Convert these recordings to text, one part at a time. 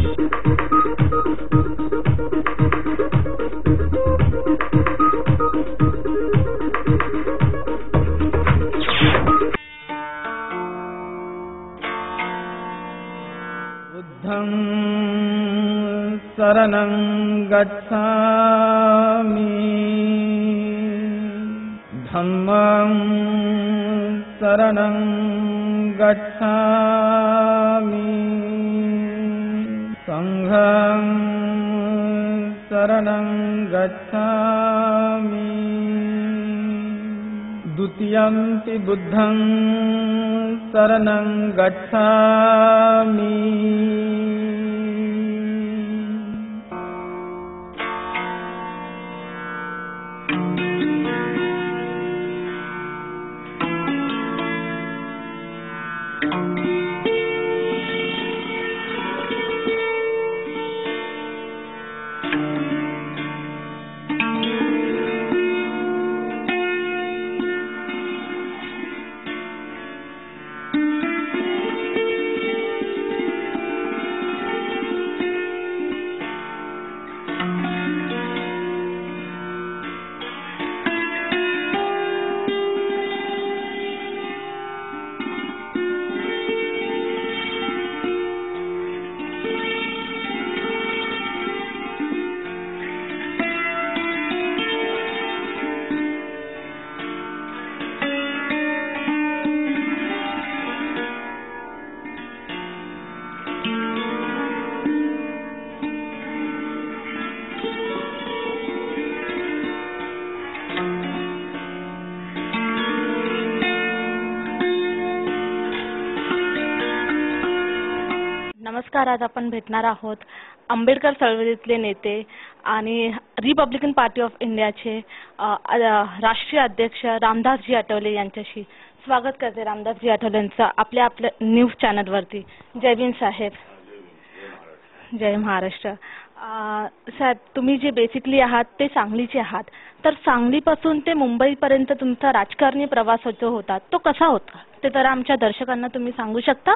बुद्धं शरणं गच्छामि धम्मं शरणं गच्छामि संघं शरणं गच्छामि द्वितीयंपि बुद्धं शरणं गच्छामि। नमस्कार. आज आपण भेटणार आहोत आंबेडकर चळवळीतले नेते आणि रिपब्लिकन पार्टी ऑफ इंडियाचे राष्ट्रीय अध्यक्ष रामदासजी आठवले यांच्याशी. स्वागत करते रामदासजी आठवलेंचं आपल्या न्यूज चॅनलवरती. जय भीम साहेब. जय महाराष्ट्र. साहेब, तुम्ही जे बेसिकली आहात ते सांगलीचे आहात, तर सांगलीपासून ते मुंबईपर्यंत तुमचा राजकारणी प्रवास जो होता तो कसा होता ते तर आमच्या दर्शकांना तुम्ही सांगू शकता?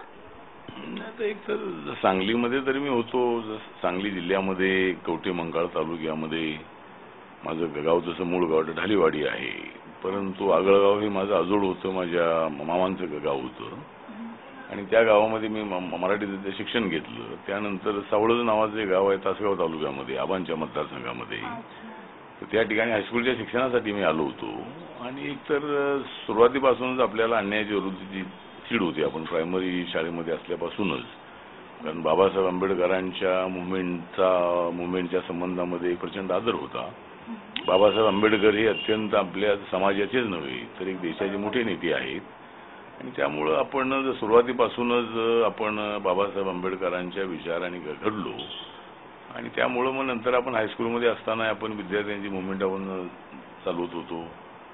एक तर सांगलीमध्ये तरी मी होतो. सांगली जिल्ह्यामध्ये कवठे मंकाळ तालुक्यामध्ये माझं गाव, जसं मूळ गाव ढालीवाडी आहे, परंतु आगळगाव हे माझं आजोळ होतं, माझ्या मामांचं गाव होतं आणि त्या गावामध्ये मी मराठीचं शिक्षण घेतलं. त्यानंतर सावळज नावाचे गाव आहे तासगाव तालुक्यामध्ये आबांच्या मतदारसंघामध्ये, तर त्या ठिकाणी हायस्कूलच्या शिक्षणासाठी मी आलो होतो. आणि एकतर सुरुवातीपासूनच आपल्याला अन्यायाच्या विरुद्धची चीड होती. आपण प्रायमरी शाळेमध्ये असल्यापासूनच, कारण बाबासाहेब आंबेडकरांच्या मुवमेंटच्या संबंधामध्ये प्रचंड आदर होता. बाबासाहेब आंबेडकर हे अत्यंत आपल्या समाजाचेच नव्हे तर एक देशाचे मोठे नेते आहेत आणि त्यामुळं आपण सुरुवातीपासूनच आपण बाबासाहेब आंबेडकरांच्या विचाराने घडलो. आणि त्यामुळं मग नंतर आपण हायस्कूलमध्ये असताना आपण विद्यार्थ्यांची मुवमेंट आपण चालवत होतो.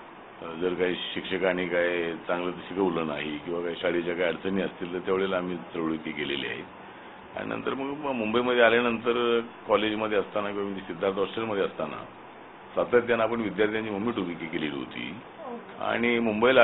जर काही शिक्षकांनी काय चांगलं शिकवलं नाही किंवा काही शाळेच्या काही अडचणी असतील तर त्यावेळेला आम्ही चळवळी केलेली आहे. आणि नंतर मग मुंबईमध्ये आल्यानंतर कॉलेजमध्ये असताना किंवा सिद्धार्थ हॉस्टेलमध्ये असताना सातत्यानं आपण विद्यार्थ्यांची मुवमेंट उभी केलेली होती. आणि मुंबईला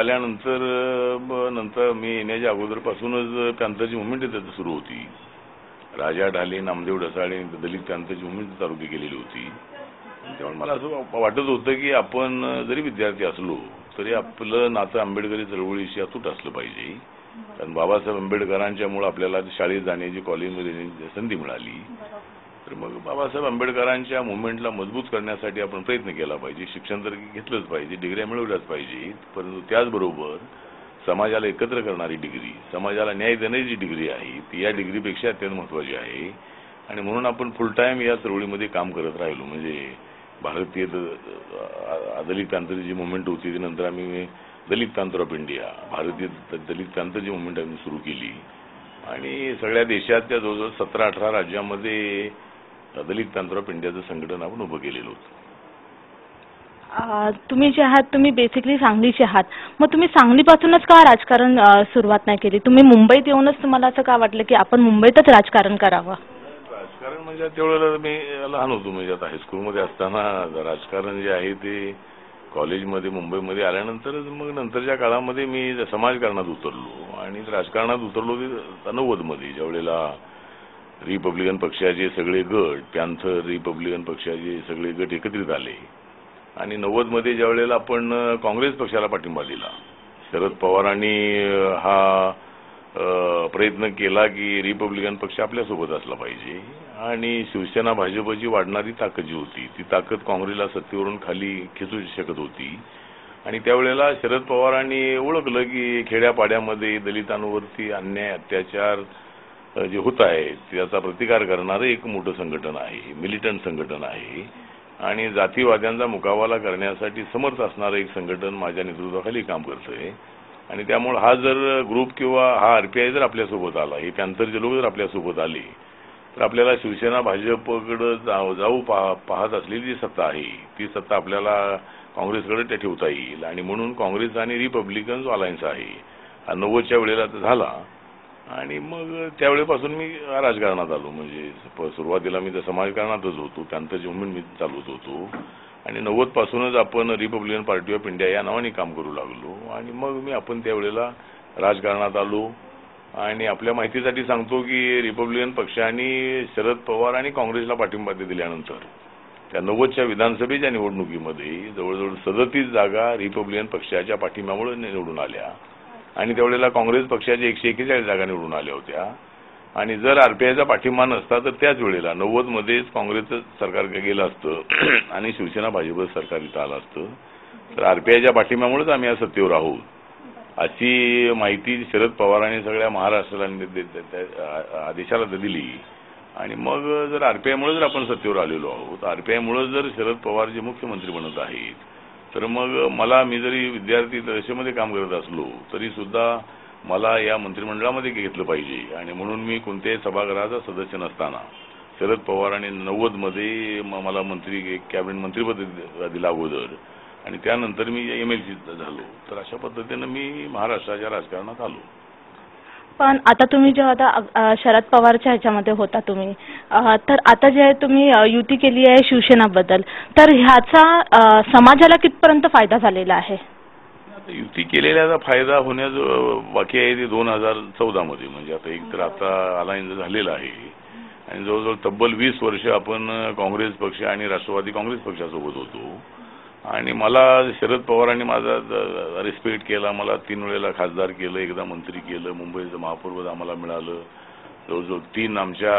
आल्यानंतर मी येण्याच्या अगोदरपासूनच पॅंथरची मुवमेंट त्याचं सुरू होती. राजा ढाले, नामदेव ढसाळे, दलित पॅंथरची मुवमेंट चालू केलेली होती. त्यामुळे मला असं वाटत होतं की आपण जरी विद्यार्थी असलो तरी आपलं नातं आंबेडकरी चळवळीशी अतूट असलं पाहिजे. कारण बाबासाहेब आंबेडकरांच्यामुळे आपल्याला शाळेत जाण्याची, कॉलेजमध्ये जाण्याची संधी मिळाली. तर मग बाबासाहेब आंबेडकरांच्या मुवमेंटला मजबूत करण्यासाठी आपण प्रयत्न केला पाहिजे. शिक्षण तर घेतलंच पाहिजे, डिग्र्या मिळवल्याच पाहिजे, परंतु त्याचबरोबर समाजाला एकत्र करणारी डिग्री, समाजाला न्याय देण्याची डिग्री आहे ती या डिग्रीपेक्षा अत्यंत महत्त्वाची आहे. आणि म्हणून आपण फुल टाइम या चळवळीमध्ये काम करत राहिलो. म्हणजे भारतीय दलित पॅंथरची मुवमेंट होती, त्यानंतर आम्ही दलित पॅंथर ऑफ इंडिया, भारतीय दलित पॅंथरची मुवमेंट आम्ही सुरू केली. आणि सगळ्या देशातल्या जवळजवळ 17-18 राज्यामध्ये दलित पॅंथर ऑफ इंडियाचं संघटन आपण उभं केलेलं होतं. तुम्ही जे आहात तुम्ही बेसिकली सांगलीचे आहात, मग तुम्ही सांगलीपासूनच का राजकारण सुरुवात नाही केली? तुम्ही मुंबईत येऊनच तुम्हाला असं का वाटलं की आपण मुंबईतच राजकारण करावं? राजकारण म्हणजे त्यावेळेला मी लहान होतो. म्हणजे आता हायस्कूलमध्ये असताना राजकारण जे आहे ते कॉलेजमध्ये मुंबईमध्ये आल्यानंतर मग नंतरच्या काळामध्ये मी समाजकारणात उतरलो. आणि राजकारणात उतरलो ते 90मध्ये, ज्यावेळेला रिपब्लिकन पक्षाचे सगळे गट, पॅन्थर रिपब्लिकन पक्षाचे सगळे गट एकत्रित आले आणि 90 मध्ये ज्या वेळेला आपण काँग्रेस पक्षाला पाठिंबा दिला, शरद पवारांनी हा प्रयत्न केला की रिपब्लिकन पक्ष आपल्यासोबत असला पाहिजे आणि शिवसेना भाजपची वाढणारी ताकद जी होती ती ताकद काँग्रेसला सत्तेवरून खाली खेचू शकत होती आणि त्यावेळेला शरद पवारांनी ओळखलं की खेड्यापाड्यामध्ये दलितांवरती अन्याय अत्याचार जे होत आहे त्याचा प्रतिकार करणारं एक मोठं संघटन आहे, मिलिटंट संघटन आहे आणि जातीवाद्यांचा मुकाबला करण्यासाठी समर्थ असणारं एक संघटन माझ्या नेतृत्वाखाली काम करतंय आणि त्यामुळे हा जर ग्रुप किंवा हा आरपीआय जर आपल्यासोबत आला, हे पॅन्थरचे लोक जर आपल्यासोबत आले तर आपल्याला शिवसेना भाजपकडे जाऊ पाहत असलेली जी सत्ता आहे ती सत्ता आपल्याला काँग्रेसकडे त्या ठेवता येईल आणि म्हणून काँग्रेस आणि रिपब्लिकन जो अलायन्स आहे हा 90च्या वेळेला झाला आणि मग त्यावेळेपासून मी राजकारणात आलो. म्हणजे सुरुवातीला मी तर समाजकारणातच होतो, पॅन्थरची मुवमेंट मी चालवत होतो आणि 90 पासूनच आपण रिपब्लिकन पार्टी ऑफ इंडिया या नावाने काम करू लागलो आणि मग आपण त्यावेळेला राजकारणात आलो आणि आपल्या माहितीसाठी सांगतो की रिपब्लिकन पक्षाने शरद पवार आणि काँग्रेसला पाठिंबा दिल्यानंतर त्या 90च्या विधानसभेच्या निवडणुकीमध्ये जवळजवळ 37 जागा रिपब्लिकन पक्षाच्या पाठिंब्यामुळे निवडून आल्या आणि त्यावेळेला काँग्रेस पक्षाच्या 141 जागा निवडून आल्या होत्या आणि जर आरपीआयचा पाठिंबा नसता तर त्याच वेळेला 90 मध्येच काँग्रेसचं सरकार गेलं असतं आणि शिवसेना भाजप सरकार इथं आलं असतं तर आरपीआयच्या पाठिंब्यामुळेच आम्ही या सत्तेवर आहोत अशी माहिती शरद पवारांनी सगळ्या महाराष्ट्राला देशाला दिली आणि मग जर आरपीआयमुळे जर आपण सत्तेवर आलेलो आहोत, आरपीआयमुळे जर शरद पवार जे मुख्यमंत्री बनत आहेत तर मग मी जरी विद्यार्थी दशेमध्ये काम करत असलो तरी सुद्धा मला या मंत्रिमंडळामध्ये घेतलं पाहिजे आणि म्हणून मी कोणत्याही सभागृहाचा सदस्य नसताना शरद पवारांनी 90 मध्ये मला कॅबिनेट मंत्रिपद दिलं अगोदर आणि त्यानंतर मी MLC झालो. तर अशा पद्धतीनं मी महाराष्ट्राच्या राजकारणात आलो. पण आता तुम्ही जेव्हा आता शरद पवारच्या ह्याच्यामध्ये होता तुम्ही, तर आता जे तुम्ही युती केली आहे शिवसेनाबद्दल, तर ह्याचा समाजाला कितपर्यंत फायदा झालेला आहे? युती केलेल्याचा फायदा होण्याचं बाकी आहे ते 2014 मध्ये, म्हणजे आता एक तर आता अलायन्स झालेला आहे आणि जवळजवळ तब्बल 20 वर्ष आपण काँग्रेस पक्ष आणि राष्ट्रवादी काँग्रेस पक्षासोबत होतो आणि मला शरद पवारांनी माझा रिस्पेक्ट केला, मला 3 वेळेला खासदार केलं, एकदा मंत्री केलं, मुंबईचं महापौरपद आम्हाला मिळालं, जवळजवळ 3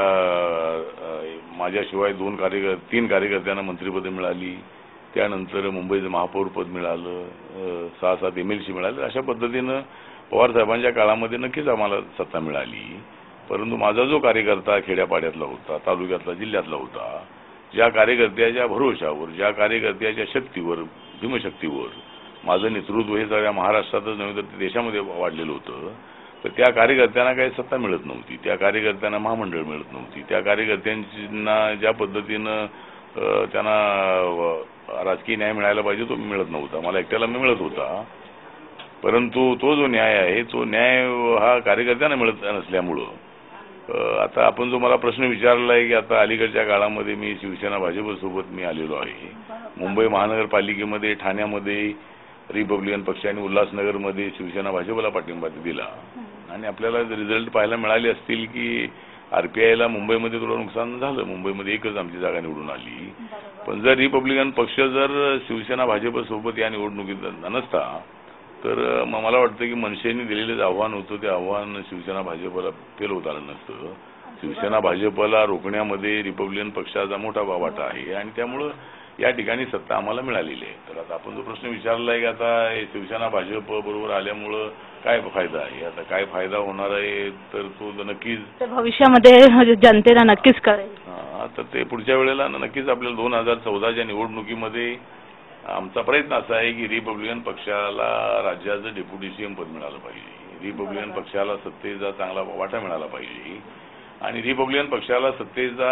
माझ्याशिवाय 3 कार्यकर्त्यांना मंत्रिपदे मिळाली, त्यानंतर मुंबईचं महापौरपद मिळालं, 6-7 MLC मिळाले. अशा पद्धतीनं पवार साहेबांच्या काळामध्ये नक्कीच आम्हाला सत्ता मिळाली. परंतु माझा जो कार्यकर्ता खेड्यापाड्यातला होता, तालुक्यातला, जिल्ह्यातला होता, ज्या कार्यकर्त्याच्या भरोशावर, ज्या कार्यकर्त्याच्या शक्तीवर, भीमशक्तीवर माझं नेतृत्व हे सगळ्या महाराष्ट्रातच नव्हे तर देशामध्ये वाढलेलं होतं, तर त्या कार्यकर्त्यांना काही सत्ता मिळत नव्हती, त्या कार्यकर्त्यांना महामंडळ मिळत नव्हती, त्या कार्यकर्त्यांना ज्या पद्धतीनं त्यांना राजकीय न्याय मिळायला पाहिजे तो मिळत नव्हता. मला एकट्याला मिळत होता, परंतु तो जो न्याय आहे तो न्याय हा कार्यकर्त्यांना मिळत नसल्यामुळं आता आपण जो मला प्रश्न विचारला आहे की आता अलीकडच्या काळामध्ये मी शिवसेना भाजपसोबत मी आलेलो आहे. मुंबई महानगरपालिकेमध्ये, ठाण्यामध्ये रिपब्लिकन पक्षाने, उल्हासनगरमध्ये शिवसेना भाजपला पाठिंबा दिला आणि आपल्याला रिझल्ट पाहायला मिळाले असतील की आरपीआयला मुंबईमध्ये थोडं नुकसान झालं, मुंबईमध्ये एकच आमची जागा निवडून आली. पण जर रिपब्लिकन पक्ष जर शिवसेना भाजपसोबत या निवडणुकीत नसता तर मला वाटतं की मनसेने दिलेलं आव्हान होतं ते आव्हान शिवसेना भाजपला पेलवता आलं नसतं. शिवसेना भाजपला रोखण्यामध्ये रिपब्लिकन पक्षाचा मोठा वाटा आहे आणि त्यामुळं या ठिकाणी सत्ता आम्हाला मिळालेली आहे. तर आता आपण जो प्रश्न विचारला आहे की आता शिवसेना भाजप बरोबर आल्यामुळं काय फायदा आहे, आता काय फायदा होणार आहे तर तो नक्कीच भविष्यामध्ये जनतेला नक्कीच कळेल. तर ते पुढच्या वेळेला नक्कीच आपल्याला 2014च्या निवडणुकीमध्ये आमचा प्रयत्न असा आहे की रिपब्लिकन पक्षाला राज्याचं डेप्युटी CM पद मिळालं पाहिजे, रिपब्लिकन पक्षाला सत्तेचा चांगला वाटा मिळाला पाहिजे आणि रिपब्लिकन पक्षाला सत्तेचा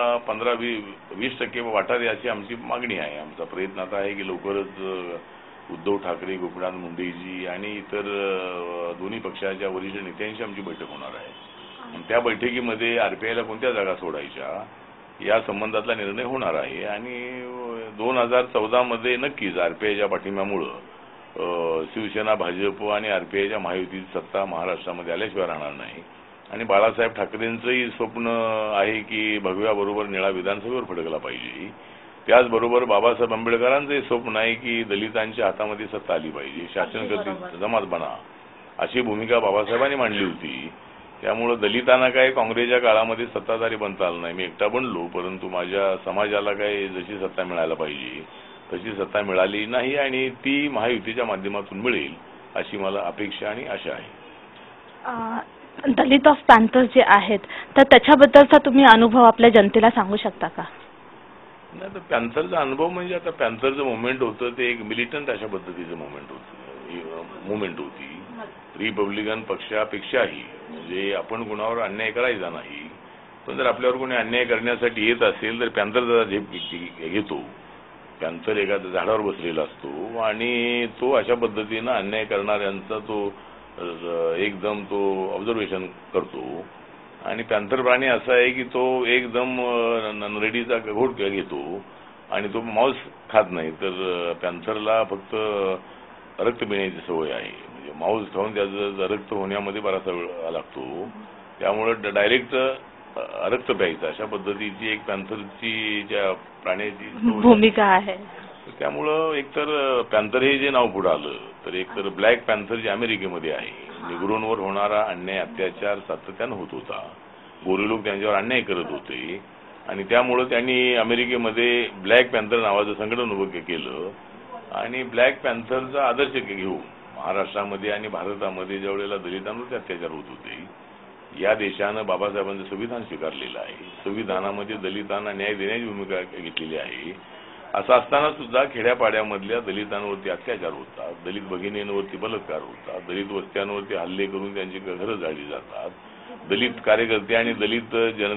15-20% वाटा द्यायची आमची मागणी आहे. आमचा प्रयत्न आता आहे की लवकरच उद्धव ठाकरे, गोपीनाथ मुंडेजी आणि इतर दोन्ही पक्षाच्या वरिष्ठ नेत्यांची आमची बैठक होणार आहे आणि त्या बैठकीमध्ये आरपीआयला कोणत्या जागा सोडायच्या या संबंधातला निर्णय होणार आहे आणि 2014 मध्ये नक्कीच आरपीआयच्या पाठिंब्यामुळं शिवसेना भाजप आणि आरपीआयच्या महायुतीची सत्ता महाराष्ट्रामध्ये आल्याशिवाय राहणार नाही आणि बाळासाहेब ठाकरेंचंही स्वप्न आहे की भगव्याबरोबर निळा विधानसभेवर फडकला पाहिजे. त्याचबरोबर बाबासाहेब आंबेडकरांचंही स्वप्न आहे की दलितांच्या हातामध्ये सत्ता आली पाहिजे, शासन करतील जमातपणा, अशी भूमिका बाबासाहेबांनी मांडली होती. त्यामुळं दलितांना काय काँग्रेसच्या काळामध्ये सत्ताधारी बनता आलं नाही. मी एकटा बनलो, परंतु माझ्या समाजाला काय जशी सत्ता मिळायला पाहिजे तशी सत्ता मिळाली नाही आणि ती महायुतीच्या माध्यमातून मिळेल अशी मला अपेक्षा आणि आशा आहे. दलित ऑफ पॅन्थर जे आहेत तर त्याच्याबद्दलचा तुम्ही अनुभव आपल्या जनतेला सांगू शकता का? नाही, तर पॅन्थरचा अनुभव म्हणजे आता पॅन्थरचं मुवमेंट होतं ते एक मिलिटंट अशा पद्धतीचं मुवमेंट होती. रिपब्लिकन पक्षापेक्षाही म्हणजे आपण कुणावर अन्याय करायचा नाही, पण जर आपल्यावर कोणी अन्याय करण्यासाठी येत असेल तर पॅन्थर जरा झेप घेतो. पॅन्थर एखाद्या झाडावर बसलेला असतो आणि तो अशा पद्धतीनं अन्याय करणाऱ्यांचा तो एकदम तो ऑब्झर्वेशन करतो. आणि पॅन्थर प्राणी असा आहे की तो एकदम रेडीचा घोट घेतो आणि तो मांस खात नाही, तर पॅन्थरला फक्त रक्त पिण्याची सवय आहे. म्हणजे मांस खाऊन त्याचं रक्त होण्यामध्ये बराचसा वेळ लागतो, त्यामुळं डायरेक्ट रक्त प्यायचं अशा पद्धतीची एक पॅन्थरची ज्या प्राण्याची भूमिका आहे. त्यामुळं एकतर पॅन्थर हे जे नाव पुढे आलं तर एकतर ब्लॅक पॅन्थर जे अमेरिकेमध्ये आहे, निग्रोंवर होणारा अन्याय अत्याचार सातत्यानं होत होता, गोरे लोक त्यांच्यावर अन्याय करत होते आणि त्यामुळं त्यांनी अमेरिकेमध्ये ब्लॅक पॅन्थर नावाचं संघटन उभं केलं आणि ब्लॅक पॅन्थरचा आदर्श घेऊन महाराष्ट्रामध्ये आणि भारतामध्ये ज्या वेळेला दलितांवरती अत्याचार होत होते, या देशानं बाबासाहेबांचं संविधान स्वीकारलेलं आहे. संविधानामध्ये दलितांना न्याय देण्याची भूमिका घेतलेली आहे. असं असताना सुद्धा खेड्यापाड्यामधल्या दलितांवरती अत्याचार होतात, दलित भगिनींवरती बलात्कार होतात, दलित वस्त्यांवरती हल्ले करून त्यांची घरं जाळली जातात, दलित कार्यकर्ते आणि दलित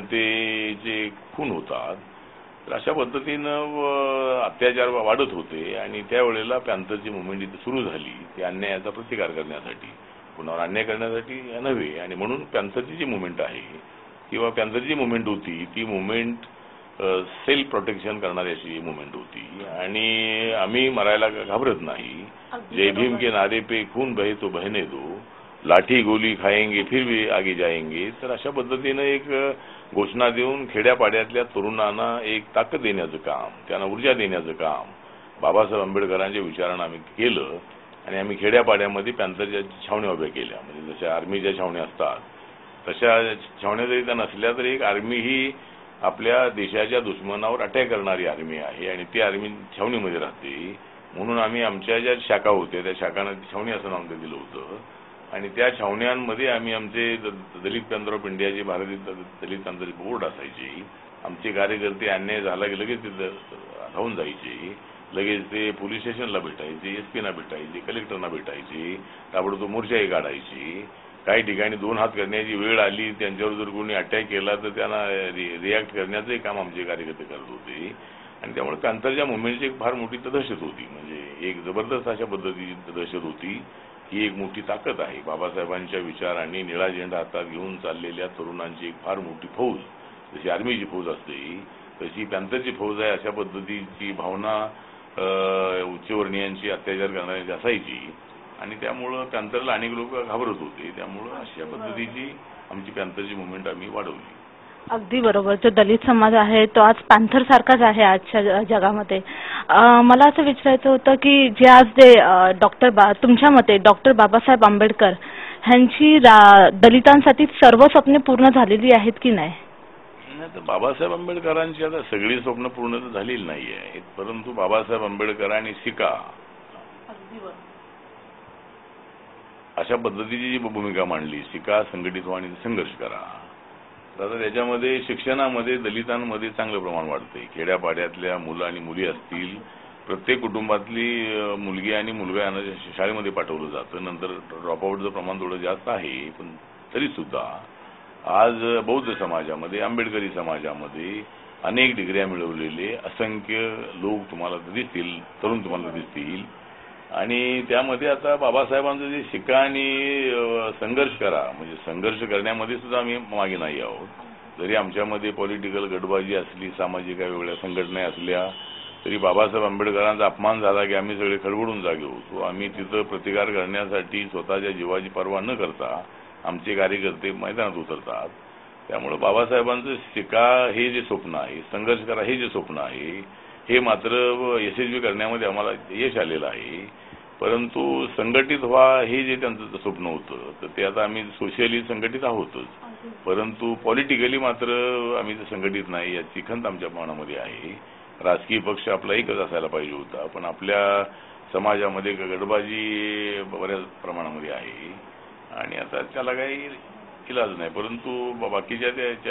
जनतेचे खून होतात. तर अशा पद्धतीनं अत्याचार वाढत होते आणि त्यावेळेला पॅन्थरची मुवमेंट इथे सुरू झाली, ती अन्यायाचा प्रतिकार करण्यासाठी, कुणावर अन्याय करण्यासाठी नव्हे. आणि म्हणून पॅन्थरची जी मुवमेंट आहे किंवा पॅन्थरची मुवमेंट होती ती मुवमेंट सेल्फ प्रोटेक्शन करणारी अशी मुवमेंट होती आणि आम्ही मरायला घाबरत नाही. जय भीम के नारे पे खून बहे तो बहने दो, लाठी गोली खाएंगे फिर भी आगे जाएंगे. तर अशा पद्धतीनं एक घोषणा देऊन खेड्यापाड्यातल्या तरुणांना एक ताकद देण्याचं काम, त्यांना ऊर्जा देण्याचं काम बाबासाहेब आंबेडकरांच्या विचारानं आम्ही केलं आणि आम्ही खेड्यापाड्यामध्ये पॅन्थरच्या छावण्या उभ्या केल्या. म्हणजे जशा आर्मीच्या छावण्या असतात तशा छावण्या जरी त्या नसल्या तरी एक आर्मी ही आपल्या देशाच्या दुश्मनावर अटॅक करणारी आर्मी आहे आणि ती आर्मी छावणीमध्ये राहते. म्हणून आम्ही आमच्या ज्या शाखा होत्या त्या शाखांना छावणी असं नाव दिलं होतं आणि त्या छावण्यांमध्ये आम्ही आमचे दलित पॅन्थर ऑफ इंडियाचे भारतीय दलित पॅन्थर बोर्ड असायचे. आमचे कार्यकर्ते अन्याय झाला की लगेच तिथं धावून जायचे, लगेच ते पोलीस स्टेशनला भेटायचे, SP ना भेटायचे, कलेक्टरना भेटायचे, ताबडतोब मोर्चाही काढायची. काही ठिकाणी 2 हात करण्याची वेळ आली, त्यांच्यावर जर कोणी अटॅक केला तर त्यांना रिॲक्ट करण्याचंही काम आमचे कार्यकर्ते करत होते. आणि त्यामुळे पॅन्थरच्या मुवमेंटची एक फार मोठी दहशत होती, म्हणजे एक जबरदस्त अशा पद्धतीची दहशत होती. ही एक मोठी ताकद आहे. बाबासाहेबांच्या विचारांनी निळा झेंडा हातात घेऊन चाललेल्या तरुणांची एक फार मोठी फौज, जशी आर्मीची फौज असते तशी पॅन्थरची फौज आहे, अशा पद्धतीची भावना उच्चवर्णीयांची अत्याचार करणाऱ्यांची असायची आणि त्यामुळं पॅन्थरला अनेक लोक घाबरत होते. त्यामुळं अशा पद्धतीची आमची पॅन्थरची मुवमेंट आम्ही वाढवली. अगदी बरोबर. जो दलित समाज आहे तो आज पॅन्थर सारखाच आहे आजच्या जगामध्ये. मला असं विचारायचं होतं की जे आज जे तुमच्या मते डॉक्टर बाबासाहेब आंबेडकर ह्यांची दलितांसाठी सर्व स्वप्ने पूर्ण झालेली आहेत की नाही? तर बाबासाहेब आंबेडकरांची आता सगळी स्वप्न पूर्ण तर झालेली नाही आहेत, परंतु बाबासाहेब आंबेडकरांनी शिका अशा पद्धतीची जी भूमिका मांडली, शिका, संघटित व्हा आणि संघर्ष करा. आता त्याच्यामध्ये शिक्षणामध्ये दलितांमध्ये चांगलं प्रमाण वाढतंय. खेड्यापाड्यातल्या मुलं आणि मुली असतील, प्रत्येक कुटुंबातली मुलगी आणि मुलगा यांना शाळेमध्ये पाठवलं जातं. नंतर ड्रॉपआउटचं प्रमाण थोडं जास्त आहे, पण तरी सुद्धा आज बौद्ध समाजामध्ये, आंबेडकरी समाजामध्ये अनेक डिग्र्या मिळवलेले असंख्य लोक तुम्हाला दिसतील, तरुण तुम्हाला दिसतील. आणि त्यामध्ये आता बाबासाहेबांचं जे शिका आणि संघर्ष करा, म्हणजे संघर्ष करण्यामध्ये सुद्धा आम्ही मागे नाही आहोत. जरी आमच्यामध्ये पॉलिटिकल गटबाजी असली, सामाजिक वेगळ्या संघटना असल्या, तरी बाबासाहेब आंबेडकरांचा अपमान झाला की आम्ही सगळे खडबडून जागे होतो. आम्ही तिथं प्रतिकार करण्यासाठी स्वतःच्या जीवाची पर्वा न करता आमचे कार्यकर्ते मैदानात उतरतात. त्यामुळे बाबासाहेबांचं शिका हे जे स्वप्न आहे, संघर्ष करा हे जे स्वप्न आहे, हे मात्र यशस्वी करण्यामध्ये आम्हाला यश आलेलं आहे. परंतु संघटित व्हा हे जे त्यांचं स्वप्न होतं तर ते आता आम्ही सोशली संघटित आहोतच, परंतु पॉलिटिकली मात्र आम्ही संघटित नाही याची खंत आमच्या मनामध्ये आहे. राजकीय पक्ष आपला एकच असायला पाहिजे होता, पण आपल्या समाजामध्ये गडबाजी बऱ्याच प्रमाणामध्ये आहे आणि आता त्याला काही इलाज नाही. परंतु बाकीच्या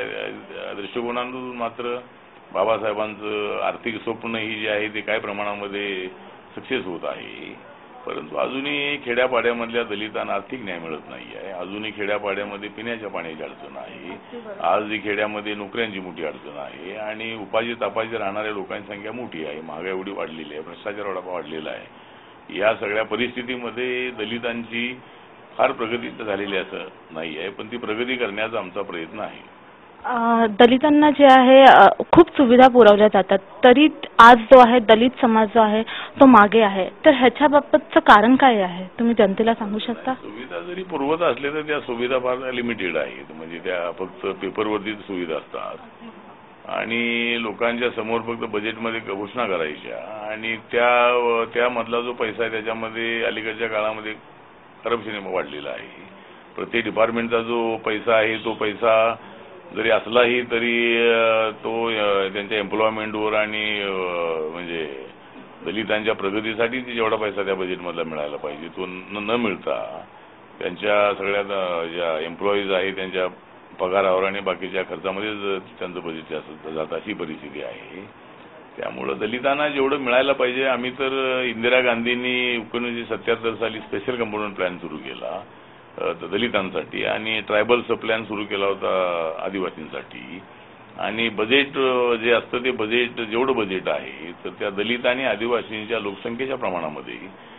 त्या दृष्टिकोनातून मात्र बाबासाहेबांचं आर्थिक स्वप्न ही जे आहे ते काय प्रमाणामध्ये सक्सेस होत आहे. परंतु अजूनही खेड्यापाड्यामधल्या दलितांना आर्थिक न्याय मिळत नाही आहे. अजूनही खेड्यापाड्यामध्ये पिण्याच्या पाण्याची अडचण आहे. आज खेड्यामध्ये नोकऱ्यांची मोठी अडचण आहे आणि उपाशी तापाशी राहणाऱ्या लोकांची संख्या मोठी आहे. महागाई एवढी वाढलेली आहे, भ्रष्टाचार एवढा वाढलेला आहे. या सगळ्या परिस्थितीमध्ये दलितांची फार प्रगती झालेली असं नाही आहे, पण ती प्रगती करण्याचा आमचा प्रयत्न आहे. दलितांना जे आहे खूप सुविधा पुरवल्या जातात, तरी आज जो आहे दलित समाज जो आहे तो मागे आहे. तर ह्याच्या बाबतचं कारण काय आहे, तुम्ही जनतेला सांगू शकता? सुविधा जरी पुरवत असल्या तर त्या सुविधा फार लिमिटेड आहेत. म्हणजे त्या फक्त पेपरवरती सुविधा असतात आणि लोकांच्या समोर फक्त बजेटमध्ये घोषणा करायच्या आणि त्यामधला जो पैसा आहे त्याच्यामध्ये अलीकडच्या काळामध्ये करप्शन वाढलेला आहे. प्रत्येक डिपार्टमेंटचा जो पैसा आहे तो पैसा जरी असलाही तरी तो त्यांच्या एम्प्लॉयमेंटवर आणि म्हणजे दलितांच्या प्रगतीसाठी जेवढा पैसा त्या बजेटमधला मिळायला पाहिजे तो न मिळता त्यांच्या सगळ्या ज्या एम्प्लॉईज आहेत त्यांच्या पगारावर आणि बाकीच्या खर्चामध्येच त्यांचं बजेट जातं अशी परिस्थिती आहे. त्यामुळं दलितांना जेवढं मिळायला पाहिजे, आम्ही तर इंदिरा गांधींनी 1977 साली स्पेशल कंपोनंट प्लॅन सुरू केला दलितांसाठी आणि ट्रायबल प्लॅन सुरू केला होता आदिवासींसाठी. आणि बजेट जे असतं ते बजेट जेवढं बजेट आहे तर त्या दलित आणि आदिवासींच्या लोकसंख्येच्या प्रमाणामध्ये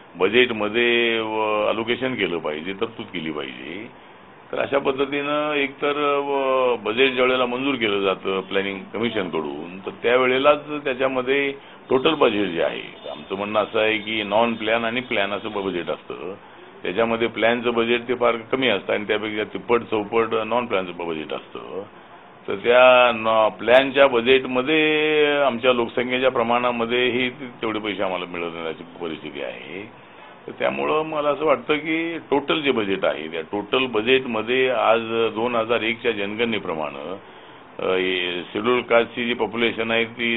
बजेटमध्ये अलोकेशन केलं पाहिजे, तरतूद केली पाहिजे. तर अशा पद्धतीनं एकतर बजेट ज्यावेळेला मंजूर केलं जातं प्लॅनिंग कमिशनकडून तर त्यावेळेलाच त्याच्यामध्ये टोटल बजेट जे आहे, आमचं म्हणणं असं आहे की नॉन प्लॅन आणि प्लॅन असं बजेट असतं. त्याच्यामध्ये प्लॅनचं बजेट ते फार कमी असतं आणि त्यापेक्षा तिप्पट चौपट नॉन प्लॅनचं बजेट असतं. तर त्या प्लॅनच्या बजेटमध्ये आमच्या लोकसंख्येच्या प्रमाणामध्येही तेवढे पैसे आम्हाला मिळत नाही परिस्थिती आहे. तर त्यामुळं मला असं वाटतं की टोटल जे बजेट आहे त्या टोटल बजेटमध्ये आज 2001च्या जनगणनेप्रमाणे शेड्यूल कास्टची जी पॉप्युलेशन आहे ती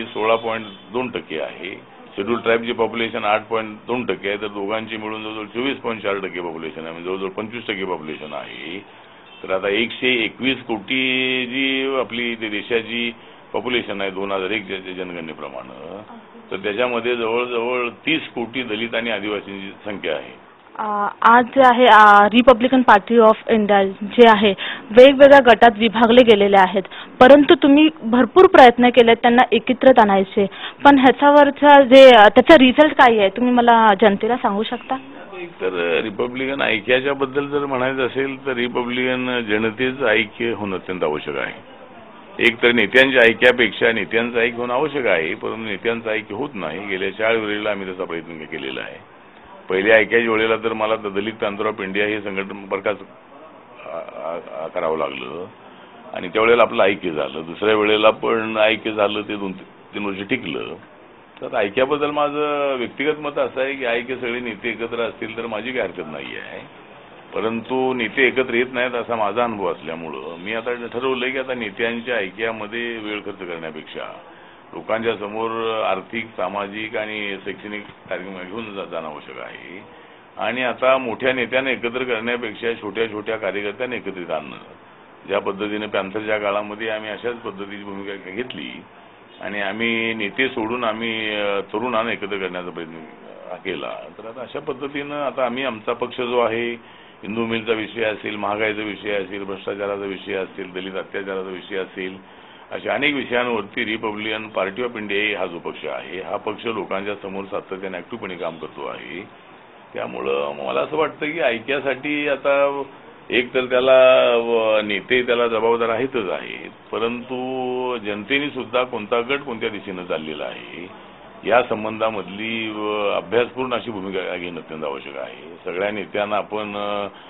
16.2% आहे. शेड्यूल ट्राईबची पॉप्युलेशन 8.2% आहे. तर दोघांची मिळून जवळजवळ 24.4% पॉप्युलेशन आहे, म्हणजे जवळजवळ 25% पॉप्युलेशन आहे. तर आता 121 कोटी जी आपली देशाची पॉप्युलेशन आहे 2001च्या जनगणनेप्रमाणे, तर त्याच्यामध्ये जवळजवळ 30 कोटी दलित आणि आदिवासींची संख्या आहे. आज जे आहे रिपब्लिकन पार्टी ऑफ इंडिया जे आहे वेगवेगळ्या गटात विभागले गेलेले आहेत, परंतु तुम्ही भरपूर प्रयत्न केले त्यांना एकत्रित आणायचे, पण ह्याच्यावरचा त्याचा रिझल्ट काय आहे तुम्ही मला जनतेला सांगू शकता? एकतर रिपब्लिकन ऐक्याच्या बद्दल जर म्हणायचं असेल तर रिपब्लिकन जनतेचं ऐक्य होणं अत्यंत आवश्यक आहे. एक तर नेत्यांच्या ऐक्यापेक्षा नेत्यांचं ऐक्य होणं आवश्यक आहे, परंतु नेत्यांचं ऐक्य होत नाही. गेल्या 4 वेळेला आम्ही त्याचा प्रयत्न केलेला आहे. पहिल्या ऐक्याच्या वेळेला तर मला दलित क्रांती ऑफ इंडिया हे संघटन बरखास्त करावं लागलं आणि त्यावेळेला आपलं ऐक्य झालं. दुसऱ्या वेळेला पण ऐक्य झालं, ते 2-3 वर्ष टिकलं. तर ऐक्याबद्दल माझं व्यक्तिगत मत असं आहे की ऐक्य सगळे नेते एकत्र असतील तर माझी काही हरकत नाही आहे, परंतु नेते एकत्र येत नाहीत असा माझा अनुभव असल्यामुळं मी आता ठरवलंय की आता नेत्यांच्या ऐक्यामध्ये वेळ खर्च करण्यापेक्षा लोकांच्या समोर आर्थिक, सामाजिक आणि शैक्षणिक कार्यक्रम घेऊन जाणं आवश्यक आहे. आणि आता मोठ्या नेत्यांना एकत्र करण्यापेक्षा छोट्या छोट्या कार्यकर्त्यांना एकत्रित आणणं, ज्या पद्धतीने पॅन्थरच्या काळामध्ये आम्ही अशाच पद्धतीची भूमिका घेतली आणि आम्ही नेते सोडून आम्ही तरुणांना एकत्र करण्याचा प्रयत्न केला. तर आता अशा पद्धतीनं आता आम्ही आमचा पक्ष जो आहे, हिंदू मिलचा विषय असेल, महागाईचा विषय असेल, भ्रष्टाचाराचा विषय असेल, दलित अत्याचाराचा विषय असेल, अशा अनेक विषयांवरती रिपब्लिकन पार्टी ऑफ इंडिया हा जो पक्ष आहे हा पक्ष लोकांच्या समोर सातत्याने ऍक्टिव्हपणे काम करतो आहे. त्यामुळं मला असं वाटतं की ऐक्यासाठी आता एक तर त्याला नेते त्याला जबाबदार आहेतच आहेत, परंतु जनतेने सुद्धा कोणता गट कोणत्या दिशेनं चाललेला आहे या संबंधामधली अभ्यासपूर्ण अशी भूमिका घेणं अत्यंत आवश्यक आहे. सगळ्या नेत्यांना आपण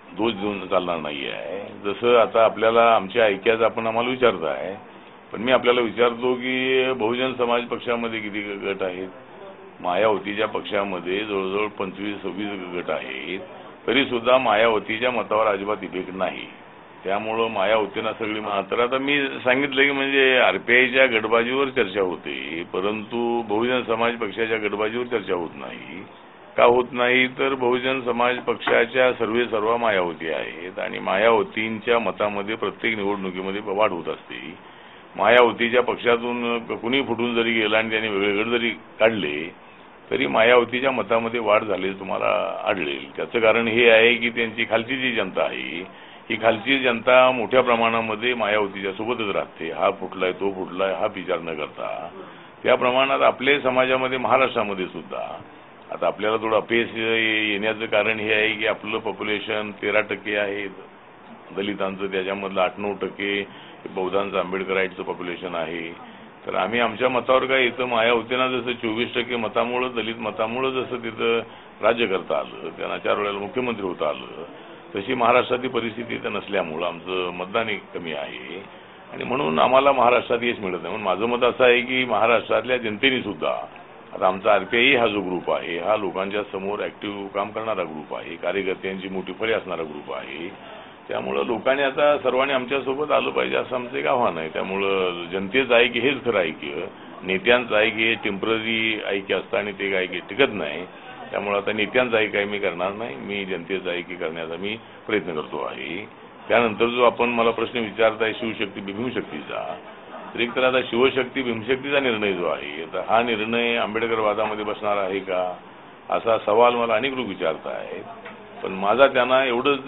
दोष देऊन चालणार नाही आहे. जसं आता आपल्याला आमच्या ऐक्याचं आपण आम्हाला विचारताय, पण मी आपल्याला विचारतो की बहुजन समाज पक्षामध्ये किती गट आहेत? मायावतीच्या पक्षामध्ये जवळजवळ 25-26 गट आहेत. तरी सुद्धा मायावतीच्या मतावर अजिबात इफेक्ट नाही. त्यामुळं मायावतींना सगळी तर आता मी सांगितलं की म्हणजे आरपीआयच्या गटबाजीवर चर्चा होते, परंतु बहुजन समाज पक्षाच्या गटबाजीवर चर्चा होत नाही. का होत नाही? तर बहुजन समाज पक्षाच्या सर्व मायावती आहेत आणि मायावतींच्या मतामध्ये प्रत्येक निवडणुकीमध्ये वाढ होत असते. मायावतीच्या पक्षातून कुणी फुटून जरी गेला आणि त्यांनी वेगळे गट जरी काढले तरी मायावतीच्या मतामध्ये वाढ झाली तुम्हाला आढळेल. त्याचं कारण हे आहे की त्यांची खालची जी जनता आहे ही खालची जनता मोठ्या प्रमाणामध्ये मायावतीच्या सोबतच राहते. हा फुटलाय तो फुटलाय हा विचार न करता त्या प्रमाणात आपल्या समाजामध्ये महाराष्ट्रामध्ये सुद्धा आता आपल्याला थोडं अपयश येण्याचं कारण हे आहे की आपलं पॉप्युलेशन 13% आहे दलितांचं, त्याच्यामधलं 8-9% बौद्धांचं आंबेडकराईटचं पॉप्युलेशन आहे. तर आम्ही आमच्या मतावर काय इथं मायावतींना जसं 24% मतामुळं दलित मतामुळं जसं तिथं राज्य करता आलं, त्यांना 4 वेळेला मुख्यमंत्री होता आलं, तशी महाराष्ट्राची परिस्थिती इथं नसल्यामुळं आमचं मतदान कमी आहे आणि म्हणून आम्हाला महाराष्ट्रात यश मिळत नाही. म्हणून माझं मत असं आहे की महाराष्ट्रातल्या जनतेने सुद्धा आता आमचा आरपीआय हा जो ग्रुप आहे हा लोकांच्या समोर ऍक्टिव्ह काम करणारा ग्रुप आहे, कार्यकर्त्यांची मोठी फळी असणारा ग्रुप आहे. त्यामुळं लोकांनी आता सर्वांनी आमच्यासोबत आलं पाहिजे असं आमचं एक आव्हान आहे. त्यामुळं जनतेचं ऐक्य हेच खरं ऐक्य, नेत्यांचं ऐक्य हे टेम्पररी ऐक्य असतं आणि ते ऐक्य टिकत नाही. त्यामुळं आता नेत्यांचं ऐक्य मी करणार नाही, मी जनतेचं ऐक्य करण्याचा मी प्रयत्न करतो आहे. त्यानंतर जो आपण मला प्रश्न विचारताय शिवशक्ती भीमशक्तीचा, तर एक तर आता शिवशक्ती भीमशक्तीचा निर्णय जो आहे तर हा निर्णय आंबेडकर वादामध्ये बसणार आहे का असा सवाल मला अनेक लोक विचारतायत. पण माझा त्यांना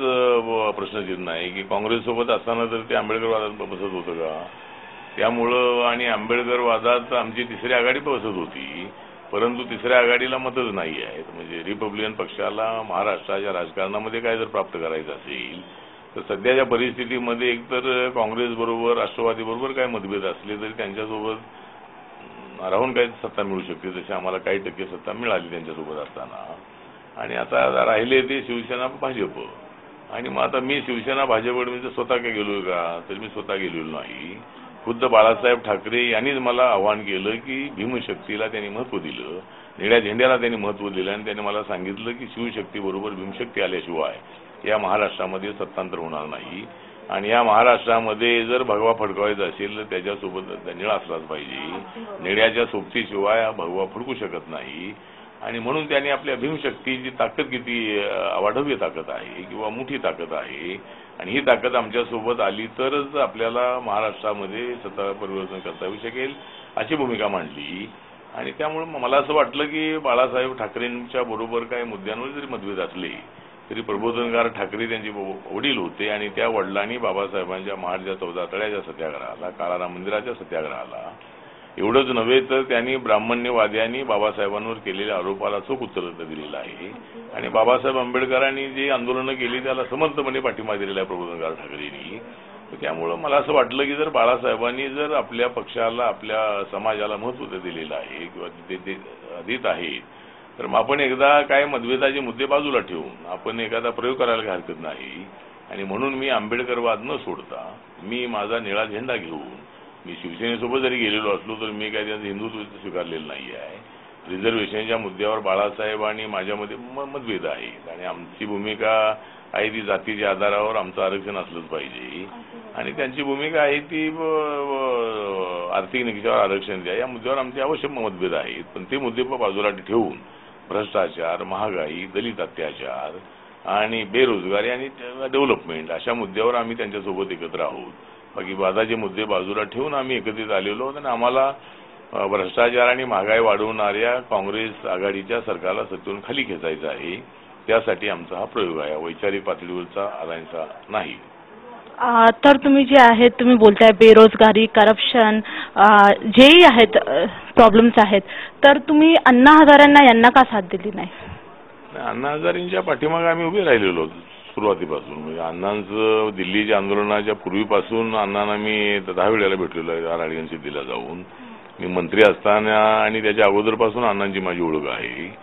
एवढंच प्रश्नचिन्ह आहे की काँग्रेससोबत असताना तर ते आंबेडकर वादात बसत होतं का? त्यामुळं आणि आंबेडकर वादात आमची तिसरी आघाडी बसत होती, परंतु तिसऱ्या आघाडीला मतच नाही आहेत. म्हणजे रिपब्लिकन पक्षाला महाराष्ट्राच्या राजकारणामध्ये काय जर प्राप्त करायचं असेल तर सध्याच्या परिस्थितीमध्ये एकतर काँग्रेस बरोबर राष्ट्रवादी बरोबर काय मतभेद असले तरी त्यांच्यासोबत राहून काही सत्ता मिळू शकते, जशी आम्हाला काही टक्के सत्ता मिळाली त्यांच्यासोबत असताना. आणि आता राहिले ते शिवसेना भाजप. आणि मग आता मी शिवसेना भाजपकडे म्हणजे स्वतः काय गेलोय का? तर मी स्वतः गेलेलो नाही. खुद्द बाळासाहेब ठाकरे यांनीच मला आवाहन केलं की भीमशक्तीला त्यांनी महत्त्व दिलं, निळ्या झेंड्याला त्यांनी महत्त्व दिलं आणि त्यांनी मला सांगितलं की शिवशक्ती बरोबर भीमशक्ती आल्याशिवाय या महाराष्ट्रामध्ये सत्तांतर होणार नाही आणि या महाराष्ट्रामध्ये जर भगवा फडकवायचा असेल तर त्याच्यासोबत निळा असलाच पाहिजे. निळ्याच्या सोबतीशिवाय हा भगवा फडकू शकत नाही. आणि म्हणून त्यांनी आपल्या भीमशक्तीची ताकद किती अवाढव्य ताकद आहे किंवा मोठी ताकद आहे आणि ही ताकद आमच्यासोबत आली तरच आपल्याला महाराष्ट्रामध्ये सत्ता परिवर्तन करता येऊ शकेल अशी भूमिका मांडली. आणि त्यामुळे मला असं वाटलं की बाळासाहेब ठाकरेंच्या बरोबर काही मुद्द्यांवर जरी मतभेद असले तरी प्रबोधनकार ठाकरे त्यांचे वडील होते आणि त्या वडिलांनी बाबासाहेबांच्या महाडच्या 14 तळ्याच्या सत्याग्रहाला, काळाराम मंदिराच्या सत्याग्रहाला एवढंच नव्हे तर त्यांनी ब्राह्मण्यवाद्यांनी बाबासाहेबांवर केलेल्या आरोपाला चोख उत्तर दिलेलं आहे आणि बाबासाहेब आंबेडकरांनी जी आंदोलनं केली त्याला समर्थपणे पाठिंबा दिलेला आहे प्रबोधनकार ठाकरेंनी. त्यामुळं मला असं वाटलं की जर बाळासाहेबांनी जर आपल्या पक्षाला आपल्या समाजाला महत्त्व दिलेलं आहे किंवा ते देत आहेत तर मग आपण एकदा काय मतभेदाचे मुद्दे बाजूला ठेवून आपण एखादा प्रयोग करायला काही हरकत नाही. आणि म्हणून मी आंबेडकरवाद न सोडता मी माझा निळा झेंडा घेऊन मी शिवसेनेसोबत जरी गेलेलो असलो तर मी काय त्याचं हिंदुत्व स्वीकारलेलं नाही आहे. रिझर्वेशनच्या मुद्द्यावर बाळासाहेब आणि माझ्यामध्ये मतभेद आहेत आणि आमची भूमिका आहे ती जातीच्या आधारावर आमचं आरक्षण असलंच पाहिजे आणि त्यांची भूमिका आहे ती आर्थिक निकषावर आरक्षण द्या या मुद्द्यावर आमचे आवश्यक मतभेद आहेत. पण ते मुद्दे बाजूला ठेवून भ्रष्टाचार, महागाई, दलित अत्याचार आणि बेरोजगारी आणि डेव्हलपमेंट अशा मुद्द्यावर आम्ही त्यांच्यासोबत एकत्र आहोत. बाकी वादाचे मुद्दे बाजूला ठेवून आम्ही एकत्रित आलेलो आहोत आणि आम्हाला भ्रष्टाचार आणि महागाई वाढवणाऱ्या काँग्रेस आघाडीच्या सरकारला सत्तेतून खाली खेचायचं आहे. त्यासाठी आमचा हा प्रयोग आहे, वैचारिक पातळीवरचा अलायन्स नाही. तर तुम्ही जे आहेत तुम्ही बोलताय बेरोजगारी, करप्शन जेही आहेत प्रॉब्लेम्स आहेत, तर तुम्ही अण्णा हजारेंना यांना का साथ दिली नाही? अण्णा हजारेंच्या पाठीमागे आम्ही उभे राहिलेलो सुरुवातीपासून. म्हणजे अण्णांचं दिल्लीच्या आंदोलनाच्या पूर्वीपासून अण्णांना मी 10 वेळेला भेटलेलो आहे राजगंज सिद्धीला जाऊन. मी मंत्री असताना आणि त्याच्या अगोदरपासून अण्णांची माझी ओळख आहे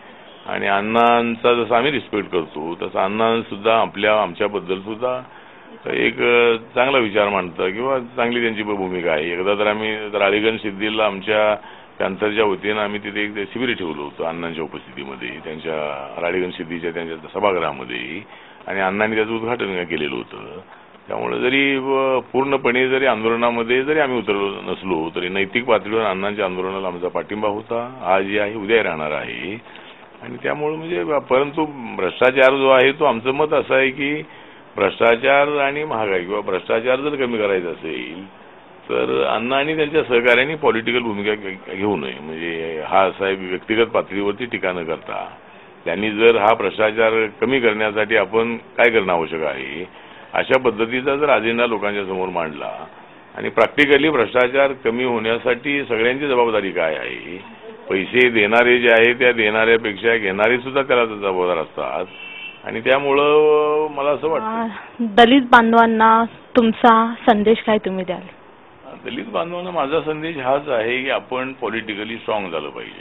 आणि अण्णांचा जसं आम्ही रिस्पेक्ट करतो तसं अण्णा सुद्धा आमच्याबद्दल सुद्धा एक चांगला विचार मांडतं किंवा चांगली त्यांची भूमिका आहे. एकदा तर आम्ही राळेगण सिद्धीला आमच्या पॅन्थरच्या वतीनं आम्ही तिथे एक शिबिर ठेवलं होतं अण्णांच्या उपस्थितीमध्ये, त्यांच्या राळेगण सिद्धीच्या त्यांच्या सभागृहामध्ये, आणि अण्णांनी त्याचं उद्घाटन केलेलं होतं. त्यामुळे जरी पूर्णपणे जरी आंदोलनामध्ये जरी आम्ही उतरलो नसलो तरी नैतिक पातळीवर अण्णांच्या आंदोलनाला आमचा पाठिंबा होता, आज आहे उद्या राहणार आहे. आणि त्यामुळे म्हणजे परंतु भ्रष्टाचार जो आहे तो आमचं मत असं आहे की भ्रष्टाचार आणि महागाई किंवा भ्रष्टाचार जर कमी करायचा असेल तर अण्णा आणि त्यांच्या सहकार्यांनी पॉलिटिकल भूमिका घेऊ नये. म्हणजे हा असा व्यक्तिगत पातळीवरती टीका न करता त्यांनी जर हा भ्रष्टाचार कमी करण्यासाठी आपण काय करणं आवश्यक आहे अशा पद्धतीचा जर अजेंडा लोकांच्या समोर मांडला आणि प्रॅक्टिकली भ्रष्टाचार कमी होण्यासाठी सगळ्यांची जबाबदारी काय आहे, पैसे देणारे जे आहे त्या देणाऱ्यापेक्षा घेणारे सुद्धा त्याला जबाबदार असतात. आणि त्यामुळं मला असं वाटतं दलित बांधवांना तुमचा संदेश काय तुम्ही द्याल? दलित बांधवांना माझा संदेश हाच आहे की आपण पॉलिटिकली स्ट्रॉंग झालं पाहिजे.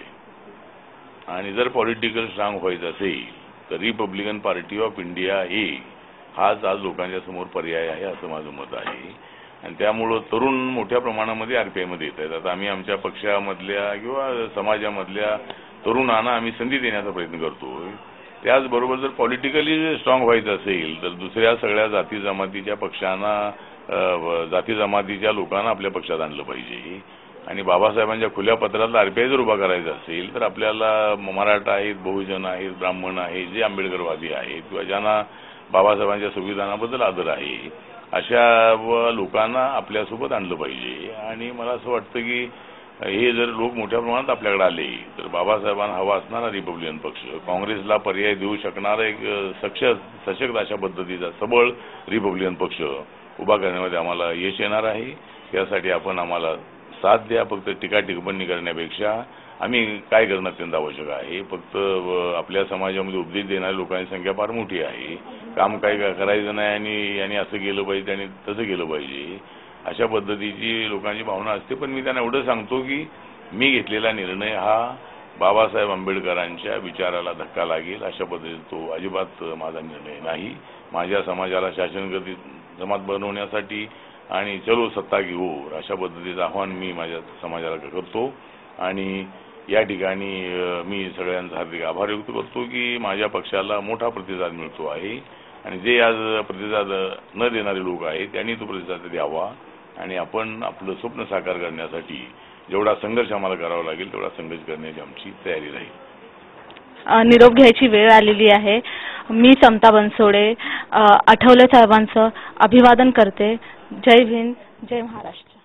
आणि जर पॉलिटिकल स्ट्रॉंग व्हायचं असेल तर रिपब्लिकन पार्टी ऑफ इंडिया हाच आज लोकांच्या समोर पर्याय आहे असं माझं मत आहे. आणि त्यामुळं तरुण मोठ्या प्रमाणामध्ये आरपीआयमध्ये येत आहेत. आता आम्ही आमच्या पक्षामधल्या किंवा समाजामधल्या तरुणांना आम्ही संधी देण्याचा प्रयत्न करतोय. त्याचबरोबर जर पॉलिटिकली स्ट्रॉंग व्हायचं असेल तर दुसऱ्या सगळ्या जाती जमातीच्या पक्षांना जाती जमातीच्या लोकांना आपल्या पक्षात आणलं पाहिजे. आणि बाबासाहेबांच्या खुल्या पत्रातला आरपीआय जर उभा करायचा असेल तर आपल्याला मराठा आहेत, बहुजन आहेत, ब्राह्मण आहेत, जे आंबेडकरवादी आहेत किंवा ज्यांना बाबासाहेबांच्या संविधानाबद्दल आदर आहे अशा लोकांना आपल्यासोबत आणलं पाहिजे. आणि मला असं वाटतं की हे जर लोक मोठ्या प्रमाणात आपल्याकडे आले तर बाबासाहेबांना हवा असणारा रिपब्लिकन पक्ष, काँग्रेसला पर्याय देऊ शकणारा एक सशक्त अशा पद्धतीचा सबळ रिपब्लिकन पक्ष उभा करण्यामध्ये आम्हाला यश येणार आहे. त्यासाठी आपण आम्हाला साथ द्या. फक्त टीका टिप्पणी करण्यापेक्षा आम्ही काय करणं अत्यंत आवश्यक आहे. फक्त आपल्या समाजामध्ये उपदेश देणाऱ्या लोकांची संख्या फार मोठी आहे. काम काय करायचं नाही आणि असं केलं पाहिजे आणि तसं केलं पाहिजे अशा पद्धतीची लोकांची भावना असते. पण मी त्यांना एवढं सांगतो की मी घेतलेला निर्णय हा बाबासाहेब आंबेडकरांच्या विचाराला धक्का लागेल अशा पद्धतीचा तो अजिबात माझा निर्णय नाही. माझ्या समाजाला शासनगती जमात बनवण्यासाठी आणि चलो सत्ता घेऊ अशा पद्धतीचं आव्हान मी माझ्या समाजाला करतो. आणि या ठिकाणी मी सगळ्यांचा हार्दिक आभार व्यक्त करतो की माझ्या पक्षाला मोठा प्रतिसाद मिळतो आहे. आणि जे आज प्रतिसाद न देणारे लोक आहेत त्यांनी तो प्रतिसाद द्यावा आणि आपण आपलं स्वप्न साकार करण्यासाठी जेवढा संघर्ष आम्हाला करावा लागेल तेवढा संघर्ष करण्याची आमची तयारी राहील. निरोप घ्यायची वेळ आलेली आहे. मी समता बनसोडे आठवले साहेबांचं अभिवादन करते. जय हिंद, जय महाराष्ट्र.